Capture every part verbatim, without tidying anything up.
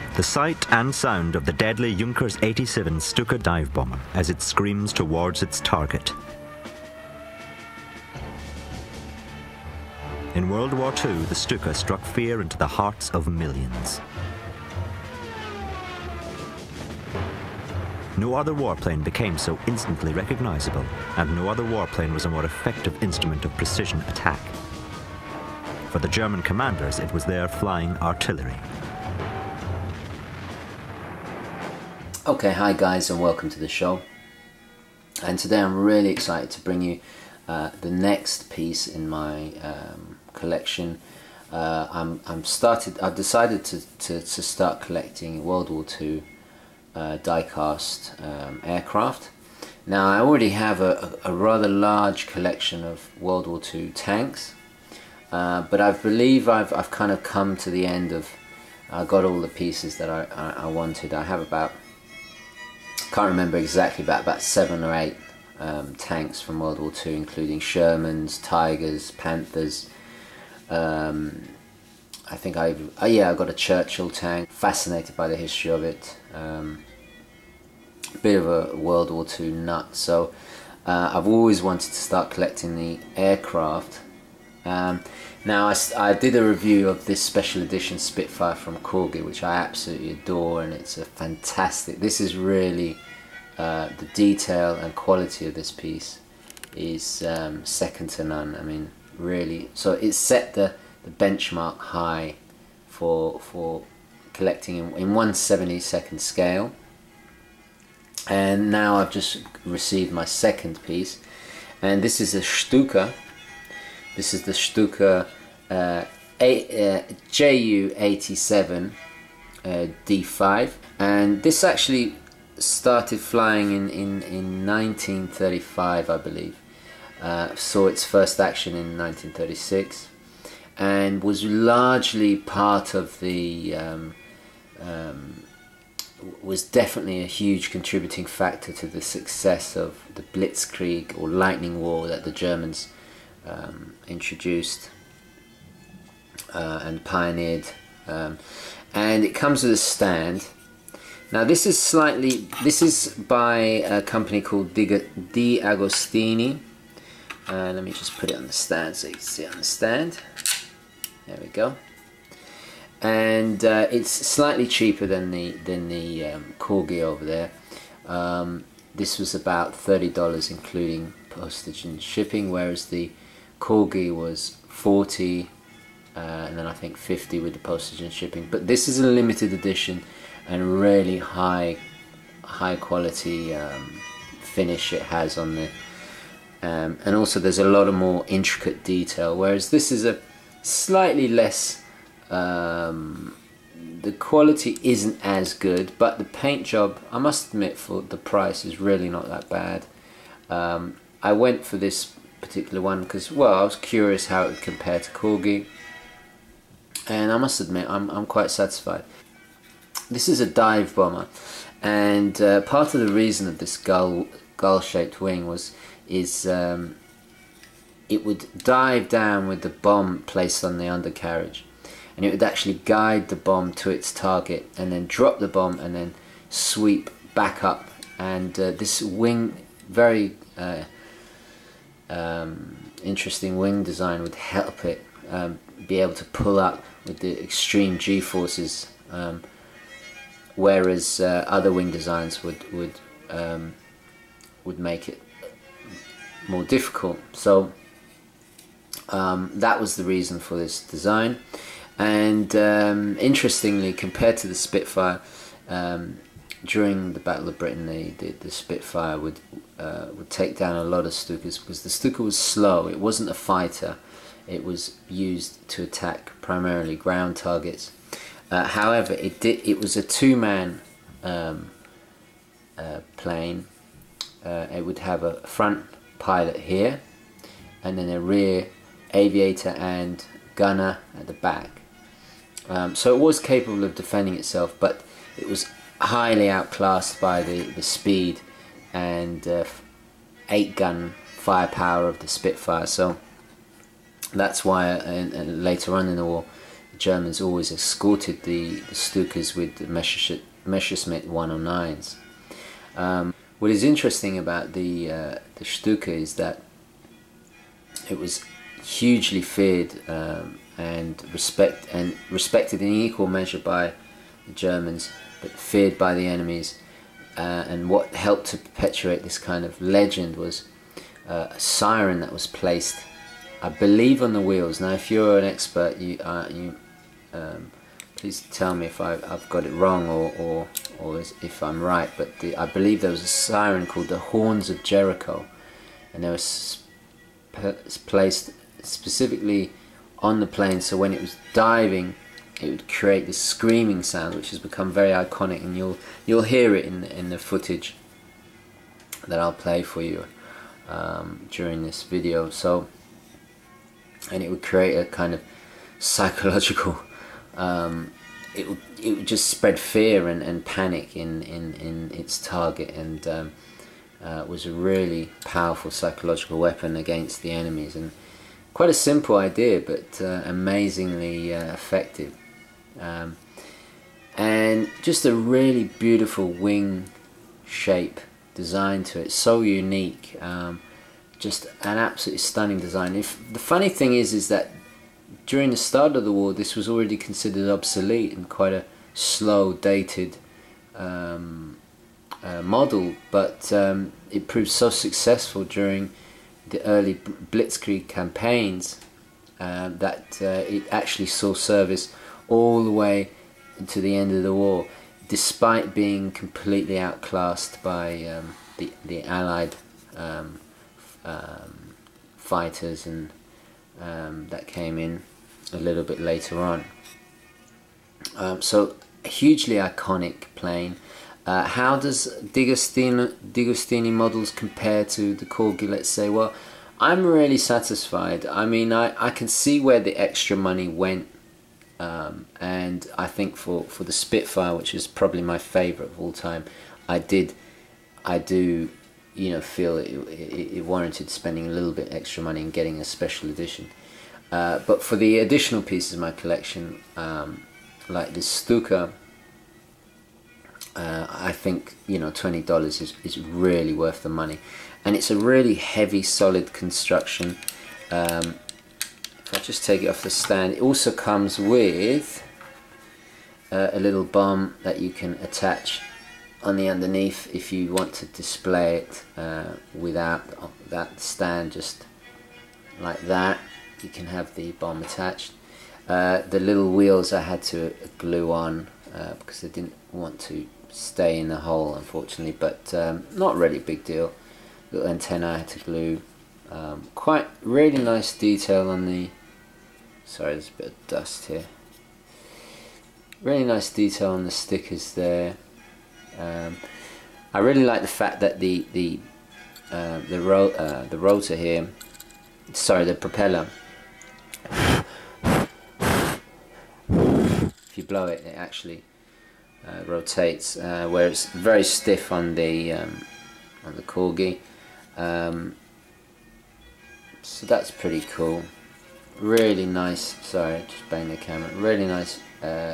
The sight and sound of the deadly Junkers eighty-seven Stuka dive bomber as it screams towards its target. In World War Two, the Stuka struck fear into the hearts of millions. No other warplane became so instantly recognizable, and no other warplane was a more effective instrument of precision attack. For the German commanders, it was their flying artillery. Okay, hi guys, and welcome to the show. And today I'm really excited to bring you uh, the next piece in my um, collection. Uh, I'm, I'm started. I've decided to, to, to start collecting World War Two uh, die-cast um, aircraft. Now, I already have a, a, a rather large collection of World War Two tanks, uh, but I believe I've, I've kind of come to the end of. I got all the pieces that I, I, I wanted. I have about, can't remember exactly, about about seven or eight um, tanks from World War Two, including Shermans, Tigers, Panthers. Um, I think I, oh yeah, I got a Churchill tank. Fascinated by the history of it. Um, bit of a World War Two nut. So uh, I've always wanted to start collecting the aircraft. Um, now I, I did a review of this special edition Spitfire from Corgi, which I absolutely adore, and it's a fantastic. This is really uh, the detail and quality of this piece is um, second to none. I mean, really. So it set the, the benchmark high for for collecting in, in one seventy-second scale. And now I've just received my second piece, and this is a Stuka. This is the Stuka uh, uh, J U eighty-seven uh, D five, and this actually started flying in, in, in nineteen thirty-five, I believe. Uh, saw its first action in nineteen thirty-six, and was largely part of the um, um, was definitely a huge contributing factor to the success of the Blitzkrieg or Lightning War that the Germans um, introduced uh, and pioneered. Um, and it comes with a stand. Now this is slightly, this is by a company called Di Agostini. Uh, let me just put it on the stand so you can see it on the stand. There we go. And uh, it's slightly cheaper than the than the um, Corgi over there. Um, this was about thirty dollars including postage and shipping, whereas the Corgi was forty, uh, and then I think fifty with the postage and shipping. But this is a limited edition and really high high quality um, finish it has on the. Um, and also there's a lot of more intricate detail, whereas this is a slightly less, um, the quality isn't as good, but the paint job, I must admit, for the price is really not that bad. Um, I went for this particular one because, well, I was curious how it would compare to Corgi, and I must admit I'm, I'm quite satisfied. This is a dive bomber, and uh, part of the reason of this gull gull shaped wing was is um, it would dive down with the bomb placed on the undercarriage, and it would actually guide the bomb to its target and then drop the bomb and then sweep back up. And uh, this wing, very uh, um, interesting wing design, would help it um, be able to pull up with the extreme G-forces, um, whereas uh, other wing designs would would um, would make it more difficult. So um, that was the reason for this design. And um, interestingly, compared to the Spitfire, um, during the Battle of Britain, the, the, the Spitfire would uh, would take down a lot of Stukas because the Stuka was slow. It wasn't a fighter. It was used to attack primarily ground targets. Uh, however, it did. It was a two-man um, uh, plane. Uh, it would have a front pilot here, and then a rear aviator and gunner at the back. Um, so it was capable of defending itself, but it was highly outclassed by the, the speed and uh, eight gun firepower of the Spitfire. So that's why uh, and, and later on in the war the Germans always escorted the, the Stukas with the Messerschmitt, Messerschmitt one oh nines. Um, what is interesting about the uh, the Stuka is that it was hugely feared um, and respect and respected in equal measure by the Germans, but feared by the enemies. Uh, and what helped to perpetuate this kind of legend was uh, a siren that was placed, I believe, on the wheels. Now, if you're an expert, you uh, you um, please tell me if I, I've got it wrong or or, or if I'm right. But the, I believe there was a siren called the Horns of Jericho, and they were placed specifically on the plane, so when it was diving, it would create this screaming sound, which has become very iconic, and you'll you'll hear it in in the footage that I'll play for you um, during this video. So, and it would create a kind of psychological. Um, it would it would just spread fear and, and panic in, in in its target, and um, uh, was a really powerful psychological weapon against the enemies, and quite a simple idea, but uh, amazingly uh, effective. Um, and just a really beautiful wing shape design to it, so unique. Um, just an absolutely stunning design. If the funny thing is, is that during the start of the war, this was already considered obsolete and quite a slow, dated um, uh, model, but um, it proved so successful during the early Blitzkrieg campaigns uh, that uh, it actually saw service all the way to the end of the war, despite being completely outclassed by um, the the Allied um, um, fighters and um, that came in a little bit later on. Um, so a hugely iconic plane. Uh, how does D'Agostino, D'Agostini models compare to the Corgi, let's say? Well, I'm really satisfied. I mean, I, I can see where the extra money went. Um, and I think for, for the Spitfire, which is probably my favourite of all time, I did, I do, you know, feel it, it, it warranted spending a little bit extra money and getting a special edition. Uh, but for the additional pieces of my collection, um, like this Stuka, uh, I think, you know, twenty dollars is, is really worth the money. And it's a really heavy, solid construction. Um, if I just take it off the stand, it also comes with uh, a little bomb that you can attach on the underneath if you want to display it uh, without that stand, just like that. You can have the bomb attached. Uh, the little wheels I had to glue on uh, because I didn't want to stay in the hole, unfortunately, but um, not really a big deal. Little antenna I had to glue. Um, quite really nice detail on the, sorry, there's a bit of dust here. Really nice detail on the stickers there. Um, I really like the fact that the the uh, the ro uh, the rotor here, sorry, the propeller. If you blow it, it actually uh, rotates, uh, where it's very stiff on the um, on the Corgi. Um, so that's pretty cool. Really nice. Sorry, just banged the camera. Really nice uh,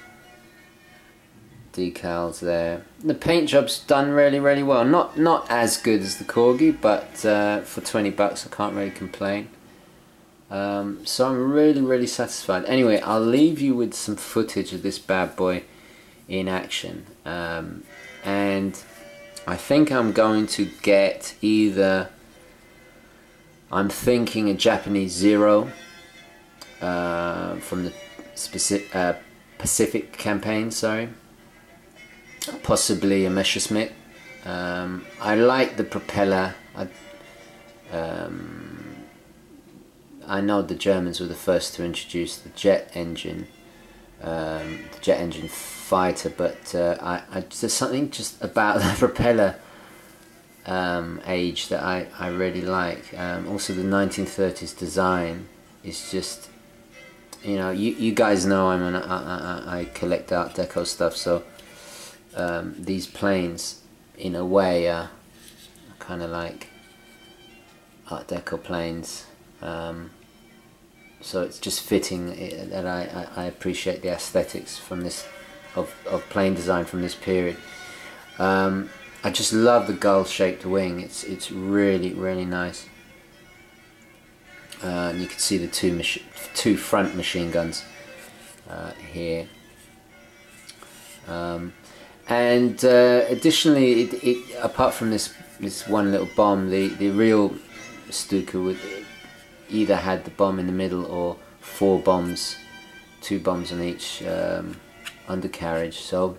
decals there. The paint job's done really, really well. Not not as good as the Corgi, but uh, for twenty bucks, I can't really complain. Um, so I'm really, really satisfied. Anyway, I'll leave you with some footage of this bad boy in action. Um, and I think I'm going to get either, I'm thinking a Japanese Zero uh, from the specific, uh, Pacific campaign, sorry. Possibly a Messerschmitt. Um, I like the propeller. I, um, I know the Germans were the first to introduce the jet engine, um, the jet engine fighter, but uh, I, I, there's something just about the propeller um, age that I, I really like. Um, also the nineteen thirties design is just, you know, you, you guys know I'm an, I, I, I collect Art Deco stuff, so um, these planes in a way are kind of like Art Deco planes. Um, so it's just fitting that I, I, I appreciate the aesthetics from this of, of plane design from this period. Um, I just love the gull-shaped wing. It's it's really really nice. Uh, and you can see the two machi two front machine guns uh, here. Um, and uh, additionally, it, it, apart from this this one little bomb, the the real Stuka would either had the bomb in the middle or four bombs, two bombs on each um, undercarriage. So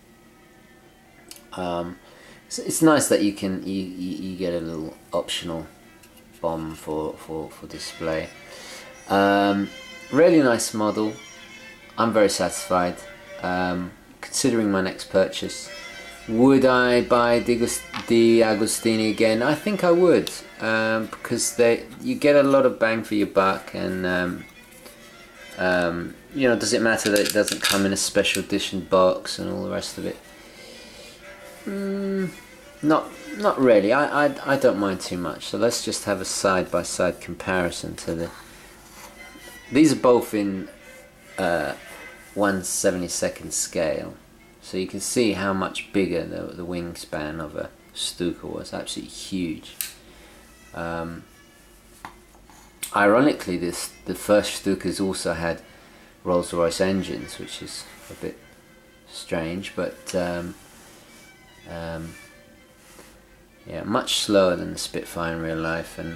um, it's, it's nice that you can you, you, you get a little optional bomb for for for display. Um, really nice model. I'm very satisfied. Um, considering my next purchase, would I buy the Agostini again? I think I would, um, because they you get a lot of bang for your buck, and um, um, you know, does it matter that it doesn't come in a special edition box and all the rest of it? Mm, not not really. I, I I don't mind too much. So let's just have a side by side comparison to the. These are both in uh, one seventy-second scale. So you can see how much bigger the, the wingspan of a Stuka was. Absolutely huge. Um, ironically, this the first Stukas also had Rolls-Royce engines, which is a bit strange, but um, um, yeah, much slower than the Spitfire in real life, and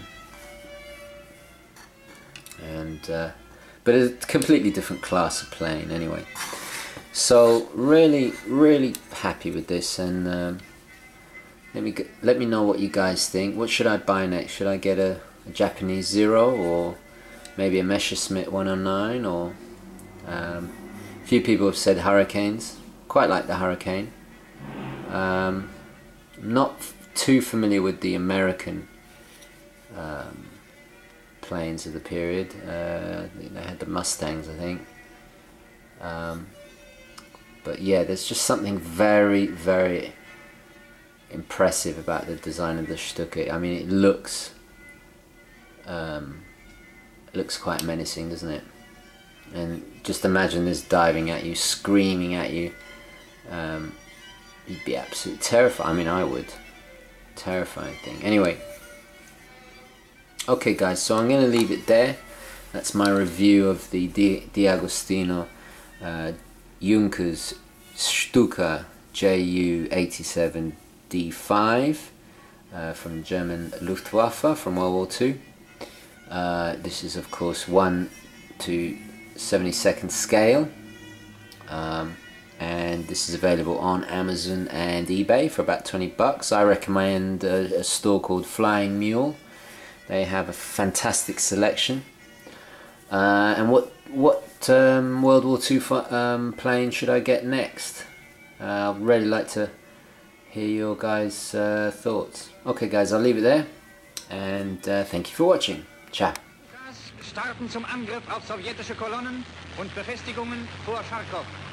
and uh, but a completely different class of plane anyway. So really, really happy with this, and um, let me get, let me know what you guys think. What should I buy next? Should I get a, a Japanese Zero, or maybe a Messerschmitt one oh nine, or um, a few people have said Hurricanes. Quite like the Hurricane. Um, not too familiar with the American um, planes of the period. Uh, they had the Mustangs, I think. Um, But yeah, there's just something very, very impressive about the design of the Stuka. I mean, it looks, um, it looks quite menacing, doesn't it? And just imagine this diving at you, screaming at you. Um, you'd be absolutely terrified. I mean, I would. Terrifying thing. Anyway, okay, guys. So I'm going to leave it there. That's my review of the Di D'Agostino Uh, Junkers Stuka J U eighty-seven D five uh, from German Luftwaffe from World War Two. Uh, this is of course one to seventy-second scale, um, and this is available on Amazon and eBay for about twenty bucks. I recommend a, a store called Flying Mule. They have a fantastic selection. Uh, and what what um, World War Two um, plane should I get next? Uh, I'd really like to hear your guys' uh, thoughts. Okay, guys, I'll leave it there, and uh, thank you for watching. Ciao. Starten zum Angriff auf sowjetische Kolonnen und Befestigungen vor Charkow.